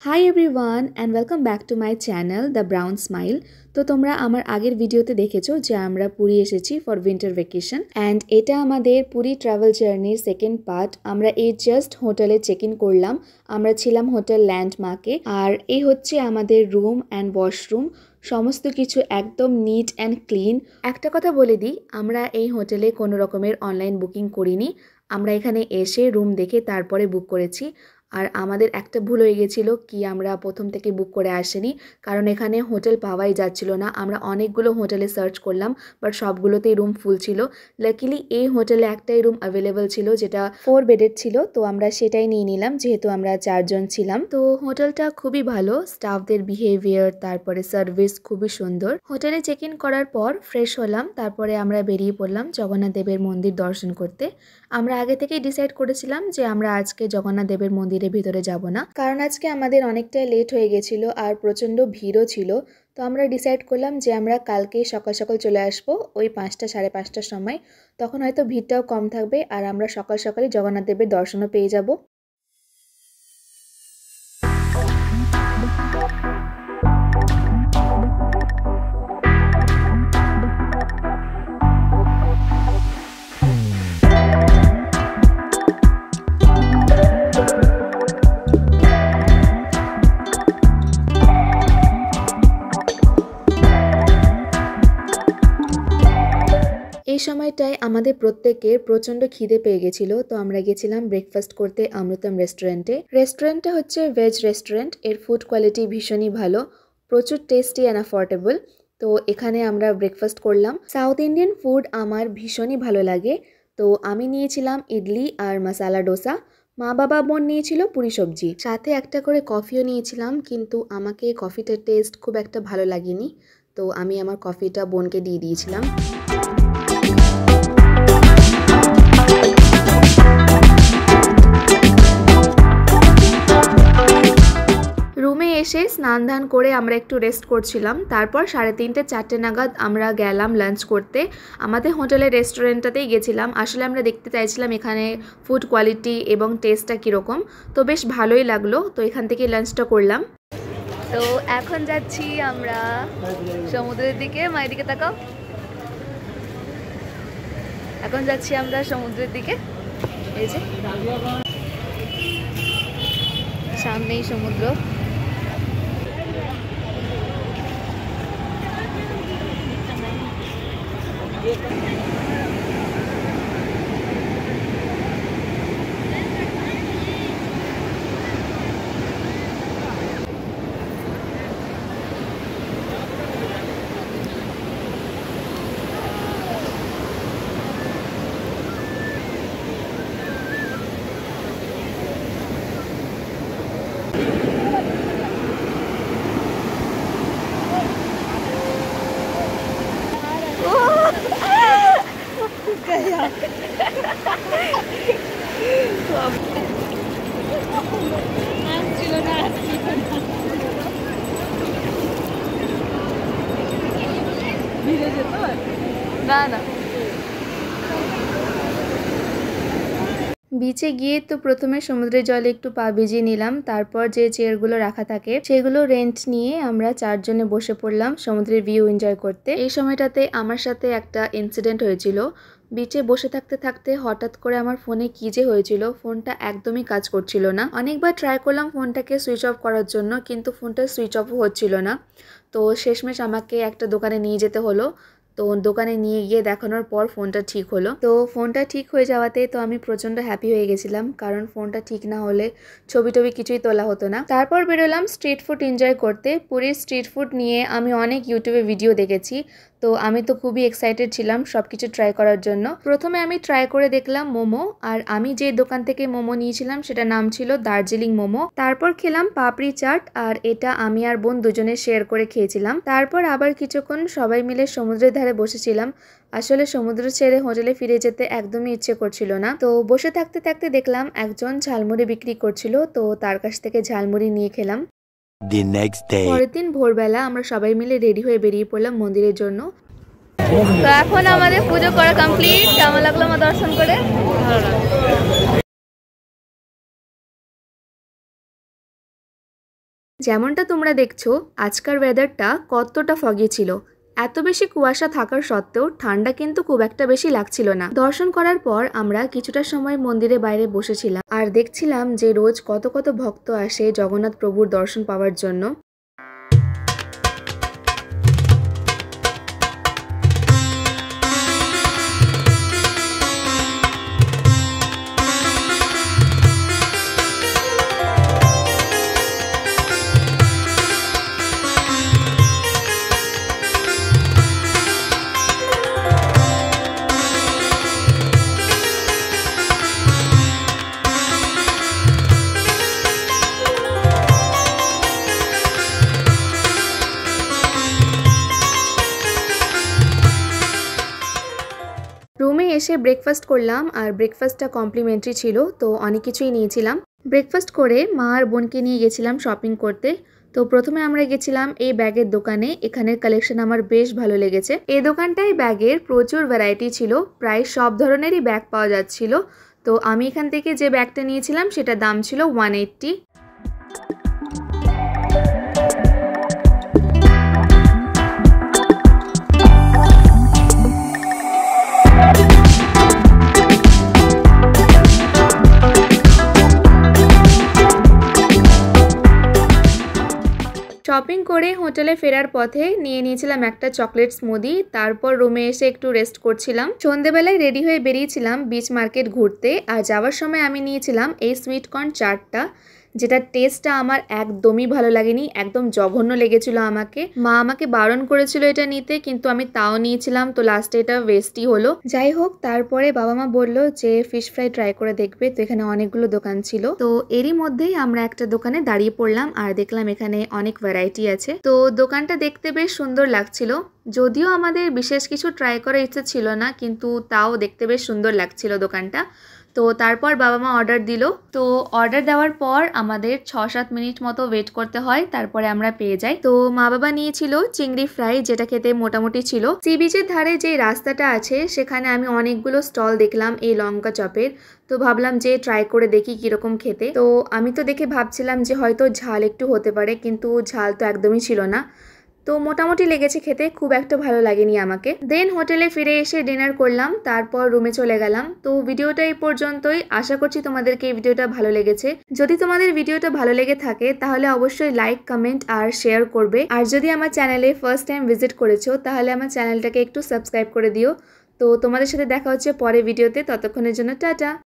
Hi everyone and welcome back to my channel The Brown Smile. তো তোমরা আমার আগের ভিডিওতে দেখেছো যে আমরা পুরী এসেছি ফর উইন্টার ভ্যাকেশন এন্ড এটা আমাদের পুরী ট্রাভেল জার্নির সেকেন্ড পার্ট। আমরা এই জাস্ট হোটেলে চেক ইন করলাম। আমরা ছিলাম হোটেল ল্যান্ডমার্কে আর এই হচ্ছে আমাদের রুম অ্যান্ড ওয়াশরুম, সমস্ত কিছু একদম নিট অ্যান্ড ক্লিন। একটা কথা বলে দিই, আমরা এই হোটেলে কোনো রকমের অনলাইন বুকিং করিনি, আমরা এখানে এসে রুম দেখে তারপরে বুক করেছি। আর আমাদের একটা ভুল হয়ে গেছিলো কি, আমরা প্রথম থেকে বুক করে আসিনি, কারণ এখানে হোটেল পাওয়াই যাচ্ছিল না। আমরা অনেকগুলো হোটেলে সার্চ করলাম বাট সবগুলোতেই রুম ফুল ছিল। লাকিলি এই হোটেলে একটাই রুম অ্যাভেলেবল ছিল যেটা 4 বেডের ছিল, তো আমরা সেটাই নিয়ে নিলাম যেহেতু আমরা 4 জন ছিলাম। তো হোটেলটা খুবই ভালো, স্টাফদের বিহেভিয়ার তারপরে সার্ভিস খুবই সুন্দর। হোটেলে চেক ইন করার পর ফ্রেশ হলাম, তারপরে আমরা বেরিয়ে পড়লাম জগন্নাথ দেবের মন্দির দর্শন করতে। আমরা আগে থেকেই ডিসাইড করেছিলাম যে আমরা আজকে জগন্নাথ দেবের মন্দিরের ভিতরে যাব না, কারণ আজকে আমাদের অনেকটাই লেট হয়ে গেছিলো আর প্রচণ্ড ভিড়ও ছিল। তো আমরা ডিসাইড করলাম যে আমরা কালকেই সকাল সকাল চলে আসবো, ওই 5টা সাড়ে 5টার সময়, তখন হয়তো ভিড়টাও কম থাকবে আর আমরা সকাল সকালে জগন্নাথ দেবের দর্শনও পেয়ে যাব। এই সময়টায় আমাদের প্রত্যেকের প্রচণ্ড খিদে পেয়ে গেছিলো, তো আমরা গেছিলাম ব্রেকফাস্ট করতে অমৃতম রেস্টুরেন্টে। রেস্টুরেন্টটা হচ্ছে ভেজ রেস্টুরেন্ট, এর ফুড কোয়ালিটি ভীষণই ভালো, প্রচুর টেস্টি অ্যান্ড অ্যাফোর্ডেবল। তো এখানে আমরা ব্রেকফাস্ট করলাম। সাউথ ইন্ডিয়ান ফুড আমার ভীষণই ভালো লাগে, তো আমি নিয়েছিলাম ইডলি আর মশালা ডোসা, মা বাবা বোন নিয়েছিল পুরি সবজি, সাথে একটা করে কফিও নিয়েছিলাম, কিন্তু আমাকে কফিটার টেস্ট খুব একটা ভালো লাগেনি, তো আমি আমার কফিটা বোনকে দিয়ে দিয়েছিলাম। রুমে এসে স্নান ধান করে আমরা একটু রেস্ট করছিলাম, তারপর 3:30 4টে নাগাদ আমরা গেলাম লাঞ্চ করতে। আমাদের হোটেলের রেস্টুরেন্টটাতেই গেছিলাম, আসলে আমরা দেখতে চাইছিলাম এখানে ফুড কোয়ালিটি এবং টেস্টটা কীরকম, তো বেশ ভালোই লাগলো, তো এখান থেকে লাঞ্চটা করলাম। তো এখন যাচ্ছি আমরা সমুদ্রের দিকে, মায়ের দিকে তাকাও, এখন যাচ্ছি আমরা সমুদ্রের দিকে। এই যে সামনেই সমুদ্র। না না বিচে গিয়ে তো প্রথমে সমুদ্রের জলে একটু পা ভিজিয়ে নিলাম, তারপর যে চেয়ারগুলো রাখা থাকে সেগুলো রেন্ট নিয়ে আমরা 4 জনে বসে পড়লাম সমুদ্রের ভিউ এনজয় করতে। এই সময়টাতে আমার সাথে একটা ইনসিডেন্ট হয়েছিল। বিচে বসে থাকতে থাকতে হঠাৎ করে আমার ফোনে কি যে হয়েছিল, ফোনটা একদমই কাজ করছিল না। অনেকবার ট্রাই করলাম ফোনটাকে সুইচ অফ করার জন্য, কিন্তু ফোনটা সুইচ অফও হচ্ছিল না। তো শেষমেশ আমাকে একটা দোকানে নিয়ে যেতে হলো, তো দোকানে নিয়ে গিয়ে দেখানোর পর ফোনটা ঠিক হলো। তো ফোনটা ঠিক হয়ে যাওয়াতে তো আমি প্রচণ্ড হ্যাপি হয়ে গেছিলাম, কারণ ফোনটা ঠিক না হলে ছবি টবি কিছুই তোলা হতো না। তারপর বেরোলাম স্ট্রিট ফুড এনজয় করতে। পুরীর স্ট্রিট ফুড নিয়ে আমি অনেক ইউটিউবে ভিডিও দেখেছি, তো আমি তো খুবই এক্সাইটেড ছিলাম সব কিছু ট্রাই করার জন্য। প্রথমে আমি ট্রাই করে দেখলাম মোমো, আর আমি যে দোকান থেকে মোমো নিয়েছিলাম সেটা নাম ছিল দার্জিলিং মোমো। তারপর খেলাম পাপড়ি চাট, আর এটা আমি আর বোন দুজনে শেয়ার করে খেয়েছিলাম। তারপর আবার কিছুক্ষণ সবাই মিলে সমুদ্রের ধারে বসেছিলাম। আসলে সমুদ্র ছেড়ে হোটেলে ফিরে যেতে একদমই ইচ্ছে করছিল না, তো বসে থাকতে থাকতে দেখলাম একজন ঝালমুড়ি বিক্রি করছিল, তো তার কাছ থেকে ঝালমুড়ি নিয়ে খেলাম। পরের দিন ভোরবেলা আমরা সবাই মিলে রেডি হয়ে বেরিয়ে পড়লাম মন্দিরের জন্য। তো এখন আমাদের পুজো করা কমপ্লিট। কেমন লাগলো মা দর্শন করে? ভালো লাগলো। যেমনটা তোমরা দেখছো আজকের ওয়েদারটা কতটা ফগি ছিল। এত বেশি কুয়াশা থাকার সত্ত্বেও ঠান্ডা কিন্তু খুব একটা বেশি লাগছিল না। দর্শন করার পর আমরা কিছুটা সময় মন্দিরের বাইরে বসেছিলাম আর দেখছিলাম যে রোজ কত কত ভক্ত আসে জগন্নাথ প্রভুর দর্শন পাওয়ার জন্য। রুমে এসে ব্রেকফাস্ট করলাম আর ব্রেকফাস্টটা কমপ্লিমেন্টারি ছিল, তো অনেক কিছুই নিয়েছিলাম। ব্রেকফাস্ট করে মা আর বোনকে নিয়ে গেছিলাম শপিং করতে। তো প্রথমে আমরা গেছিলাম এই ব্যাগের দোকানে। এখানের কালেকশন আমার বেশ ভালো লেগেছে। এই দোকানটায় ব্যাগের প্রচুর ভ্যারাইটি ছিল, প্রায় সব ধরনেরই ব্যাগ পাওয়া যাচ্ছিল। তো আমি এখান থেকে যে ব্যাগটা নিয়েছিলাম সেটার দাম ছিল 180। শপিং করে হোটেলে ফেরার পথে নিয়ে নিয়েছিলাম একটা চকলেট স্মুদি। তারপর রুমে এসে একটু রেস্ট করছিলাম। সন্ধেবেলায় রেডি হয়ে বেরিয়েছিলাম বিচ মার্কেট ঘুরতে। আর যাওয়ার সময় আমি নিয়েছিলাম এই সুইট কর্ন চাটটা, যেটার টেস্টটা আমার একদমই ভালো লাগেনি, একদম জঘন্য লেগেছিল আমাকে। মা আমাকে বারণ করেছিল এটা নিতে, কিন্তু আমি তাও নিয়েছিলাম। তো লাস্টে এটা ওয়েস্টই হলো। যাই হোক, তারপরে বাবা মা বললো যে ফিশ ফ্রাই ট্রাই করে দেখবে। তো এখানে অনেকগুলো দোকান ছিল, তো এরই মধ্যেই আমরা একটা দোকানে দাঁড়িয়ে পড়লাম আর দেখলাম এখানে অনেক ভ্যারাইটি আছে। তো দোকানটা দেখতে বেশ সুন্দর লাগছিল। যদিও আমাদের বিশেষ কিছু ট্রাই করার ইচ্ছে ছিল না, কিন্তু তাও দেখতে বেশ সুন্দর লাগছিল দোকানটা। তো তারপর বাবা মা অর্ডার দিল। তো অর্ডার দেওয়ার পর আমাদের 6-7 মিনিট মতো ওয়েট করতে হয়, তারপরে আমরা পেয়ে যাই। তো মা বাবা নিয়েছিল চিংড়ি ফ্রাই, যেটা খেতে মোটামুটি ছিল। সি বিচের ধারে যে রাস্তাটা আছে সেখানে আমি অনেকগুলো স্টল দেখলাম এই লঙ্কা চপের। তো ভাবলাম যে ট্রাই করে দেখি কিরকম খেতে। তো আমি তো দেখে ভাবছিলাম যে হয়তো ঝাল একটু হতে পারে, কিন্তু ঝাল তো একদমই ছিল না। তো মোটামুটি লেগেছে খেতে, খুব একটা ভালো লাগেনি আমাকে। দেন হোটেলে ফিরে এসে ডিনার করলাম, তারপর রুমে চলে গেলাম। তো ভিডিওটা এই পর্যন্তই। আশা করছি তোমাদেরকে এই ভিডিওটা ভালো লেগেছে। যদি তোমাদের ভিডিওটা ভালো লেগে থাকে তাহলে অবশ্যই লাইক, কমেন্ট আর শেয়ার করবে। আর যদি আমার চ্যানেলে ফার্স্ট টাইম ভিজিট করেছো তাহলে আমার চ্যানেলটাকে একটু সাবস্ক্রাইব করে দিও। তো তোমাদের সাথে দেখা হচ্ছে পরে ভিডিওতে। ততক্ষণের জন্য টাটা।